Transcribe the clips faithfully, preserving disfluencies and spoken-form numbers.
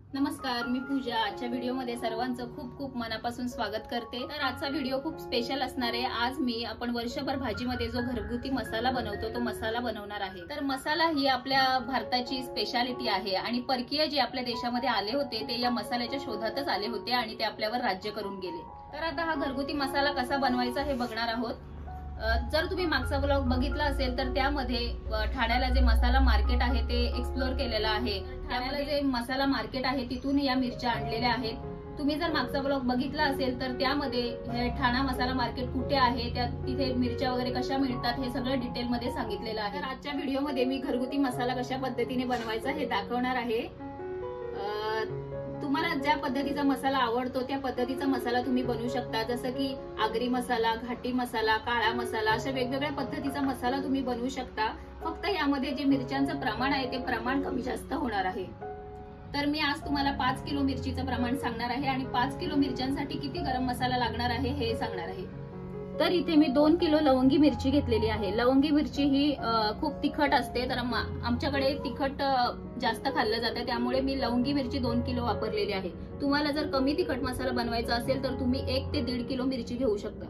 नमस्कार, मी पूजा. आजच्या व्हिडिओमध्ये सर्वांचं खूप खूप मनापासून स्वागत करते. तर आजचा व्हिडिओ खूप स्पेशल असणार आहे. आज मी आपण वर्षभर भाजीमध्ये जो घरगुती मसाला बनवतो तो मसाला बनवणार आहे. तर मसाला ही आपल्या भारताची स्पेशालिटी आहे आणि परकीय जे आपल्या देशामध्ये आले होते ते या मसाल्याच्या शोधातच आले होते आणि ते आपल्यावर राज्य करून गेले. तर आता हा घरगुती मसाला कसा बनवायचा हे बघणार आहोत. जर तुम्ही मागचा ब्लॉग बघितला असेल तर त्यामध्ये ठाण्याला जे मसाला मार्केट आहे ते एक्सप्लोर केलेलं आहे. ठाण्याला जे मसाला मार्केट आहे तिथून या मिरच्या आणलेल्या आहेत. तुम्ही जर मागचा ब्लॉग बघितला असेल तर त्यामध्ये हे ठाणा मसाला मार्केट कुठे आहे, त्या तिथे मिरच्या वगैरे कशा मिळतात हे सगळं डिटेल मध्ये सांगितलेलं आहे. तर आजच्या व्हिडिओमध्ये मी घरगुती मसाला कशा पद्धतीने बनवायचा हे दाखवणार आहे. तुम्हाला ज्या पद्धतीचा मसाला आवडतो त्या पद्धतीचा मसाला तुम्ही बनवू शकता. जसं की आगरी मसाला, घाटी मसाला, काळा मसाला, अशा वेगवेगळ्या पद्धतीचा मसाला तुम्ही बनवू शकता. फक्त यामध्ये जे मिरच्यांचं प्रमाण आहे ते प्रमाण कमी जास्त होणार आहे. तर मी आज तुम्हाला पाच किलो मिरचीचं प्रमाण सांगणार आहे आणि पाच किलो मिरच्यांसाठी किती गरम मसाला लागणार आहे हे सांगणार आहे. तर इथे मी दोन किलो लवंगी मिरची घेतलेली आहे. लवंगी मिरची ही खूप तिखट असते, तर आमच्याकडे तिखट जास्त खाल्लं जातं त्यामुळे मी लवंगी मिरची दोन किलो वापरलेली आहे. तुम्हाला जर कमी तिखट मसाला बनवायचा असेल तर तुम्ही एक ते दीड किलो मिरची घेऊ शकता.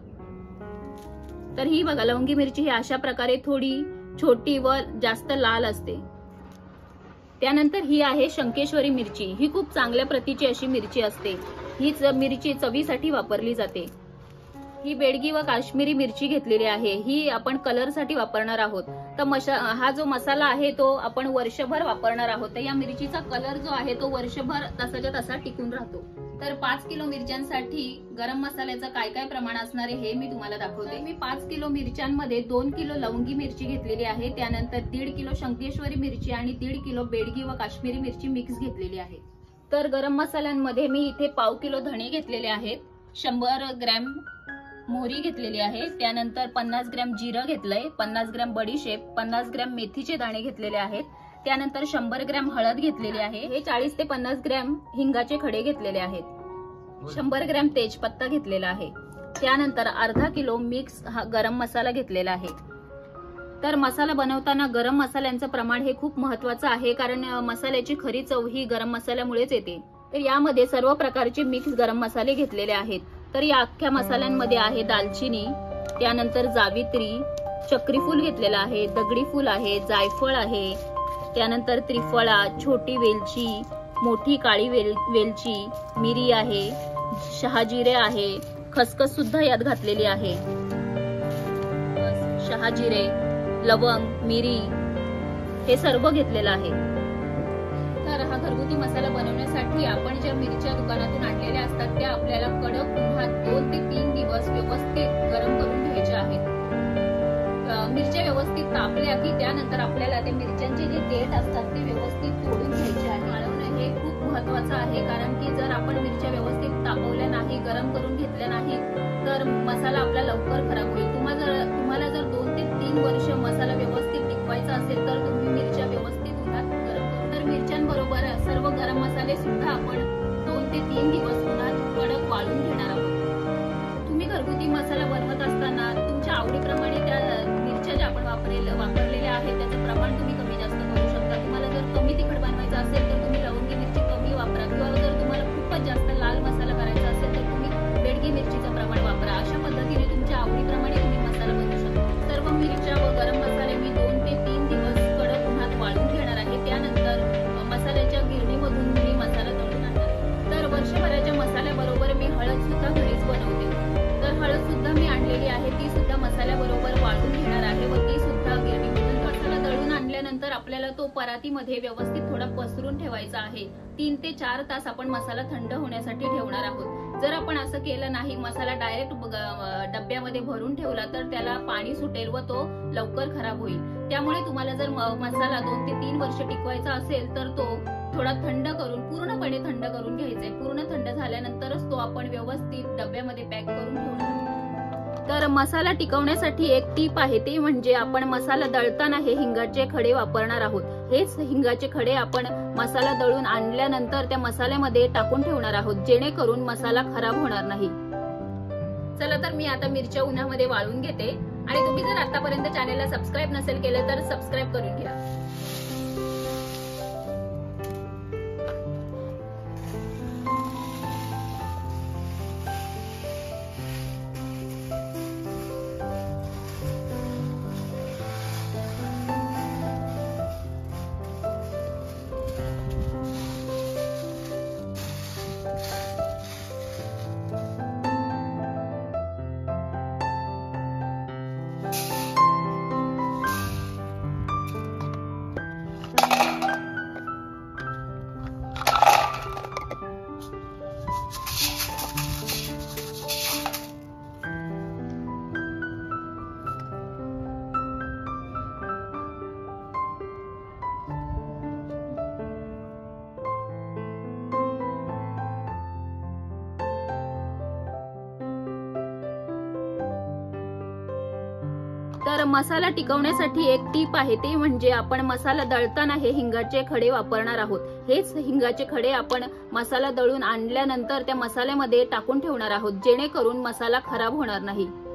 तर ही बघा, लवंगी मिरची ही अशा प्रकारे थोडी छोटी व जास्त लाल असते. त्यानंतर ही आहे शंकेश्वरी मिरची. ही खूप चांगल्या प्रतीची अशी मिरची असते. ही मिरची चवीसाठी वापरली जाते. ही बेडगी व काश्मीरी मिरची घेतलेली आहे. ही आपण कलर साठी वापरणार आहोत. तर हा जो मसाला आहे तो आपण वर्षभर वापरणार आहोत. तर या मिरचीचा कलर जो आहे तो वर्षभर तसाच्या तसा टिकून राहतो. तर पाच किलो मिरच्यांसाठी गरम मसाल्याचं काय काय प्रमाण असणार आहे हे मी तुम्हाला दाखवते. मी पाच किलो मिरच्यांमध्ये दोन किलो लवंगी मिरची घेतलेली आहे. त्यानंतर दीड किलो शंकेश्वरी मिरची आणि दीड किलो बेडगी व काश्मीरी मिरची मिक्स घेतलेली आहे. तर गरम मसाल्यांमध्ये मी इथे पाव किलो धणे घेतलेले आहेत, शंभर ग्रॅम मोहरी घेतलेली आहे, त्यानंतर पन्नास ग्रॅम जिरं घेतलंय, पन्नास ग्रॅम बडीशेप, पन्नास ग्रॅम मेथीचे दाणे घेतलेले आहेत, त्यानंतर शंभर ग्रॅम हळद घेतलेली आहे, हे चाळीस ते पन्नास ग्रॅम हिंगाचे खडे घेतलेले आहेत, शंभर ग्रॅम तेजपत्ता घेतलेला आहे, त्यानंतर अर्धा किलो मिक्स हा गरम मसाला घेतलेला आहे. तर मसाला बनवताना गरम मसाल्यांचं प्रमाण हे खूप महत्वाचं आहे, कारण मसाल्याची खरी चव ही गरम मसाल्यामुळेच येते. तर यामध्ये सर्व प्रकारचे मिक्स गरम मसाले घेतलेले आहेत. तर या अख्ख्या मसाल्यांमध्ये आहे दालचिनी, त्यानंतर जावित्री, चक्री फूल घेतलेला आहे, दगडी फूल आहे, जायफळ आहे, त्यानंतर त्रिफळा, छोटी वेलची, मोठी काळी वेल वेलची, मिरी आहे, शहाजिरे आहे, खसखस सुद्धा यात घातलेली आहे. शहाजिरे, लवंग, मिरी हे सर्व घेतलेलं आहे. तर हा घरगुती मसाला बनवण्यासाठी आपण ज्या मिरच्या दुकानातून आणलेल्या असतात त्या आपल्याला कडक उन्हात दोन ते तीन दिवस व्यवस्थित गरम करून घ्यायच्या आहेत. मिरच्या व्यवस्थित तापल्या की त्यानंतर आपल्याला त्या मिरच्यांचे जे देठ असतात ते व्यवस्थित तोडून घ्यायचे आहे. वाळवणं हे खूप महत्वाचं आहे, कारण की जर आपण मिरच्या व्यवस्थित तापवल्या नाही, गरम करून घेतल्या नाही तर मसाला आपला लवकर खराब होईल. तुम्हाला जर तुम्हाला जर दोन ते तीन वर्ष मसाला व्यवस्थित टिकवायचा असेल तर तुम्ही मिरच्या व्यवस्थित उन्हात गरम करून, तर मिरच्यांबरोबर सर्व गरम मसाले सुद्धा आपण दोन ते तीन दिवस उन्हात कडक वाळून घेणार आहोत. तुम्ही घरगुती मसाला बनवत असताना तुमच्या आवडीप्रमाणे त्या मिरच्या ज्या आपण वापरलेल्या वापरलेल्या आहेत त्याचं प्रमाण तुम्ही कमी जास्त करू शकता. तुम्हाला जर कमी तिखट बनवायचं असेल तर तुम्ही लवंगी मिरची कमी वापरा, किंवा जर तुम्हाला खूपच जास्त लाल मसाला करायचा असेल तर तुम्ही बेडगी मिरचीचं प्रमाण वापरा. अशा पद्धतीने तुमच्या आवडीप्रमाणे तुम्ही मसाला बनवू शकता. सर्व मिरच्या व गरम मसाले मी दोन ते तीन दिवस कडक उन्हात वाळून घेणार आहे. त्यानंतर मसाल्याच्या गिरणीमधून मी मसाला दळून आणणार. तर वर्षभराच्या मसाल्याबरोबर मी हळद सुद्धा घरीच बनवते. तर हळद सुद्धा मी आणलेली आहे, ती सुद्धा मसाल्याबरोबर वाळून घेणार आहे व ती सुद्धा गिरणीमधून. मसाला दळून आणल्यानंतर आपल्याला तो परातीमध्ये व्यवस्थित थोडा पसरून ठेवायचा आहे. तीन ते चार तास आपण मसाला थंड होण्यासाठी ठेवणार आहोत. जर आपण असं केलं नाही, मसाला डायरेक्ट डब्यामध्ये भरून ठेवला तर त्याला पाणी सुटेल व तो लवकर खराब होईल. त्यामुळे तुम्हाला जर मसाला दोन ते तीन वर्ष टिकवायचा असेल तर तो थोडा थंड करून, पूर्णपणे थंड करून घ्यायचा आहे. पूर्ण थंड झाल्यानंतरच तो आपण व्यवस्थित डब्यामध्ये पॅक करून ठेवणार. तर मसाला टिकवण्यासाठी एक टीप आहे, ते म्हणजे आपण मसाला दळताना हे हिंगाचे खडे वापरणार आहोत. हेच हिंगाचे खडे आपण मसाला दळून आणल्यानंतर त्या मसाल्यामध्ये टाकून ठेवणार आहोत, जेणेकरून मसाला खराब होणार नाही. चला तर मी आता मिरच्या उन्हामध्ये वाळून घेते आणि तुम्ही जर आतापर्यंत चॅनेलला सबस्क्राईब नसेल केलं तर सबस्क्राईब करून घ्या. तर मसाला टिकवण्यासाठी एक टीप आहे, ते म्हणजे आपण मसाला दळताना हे हिंगाचे खडे वापरणार आहोत. हेच हिंगाचे खडे आपण मसाला दळून आणल्यानंतर त्या मसाल्यामध्ये टाकून ठेवणार आहोत, जेणेकरून मसाला खराब होणार नाही.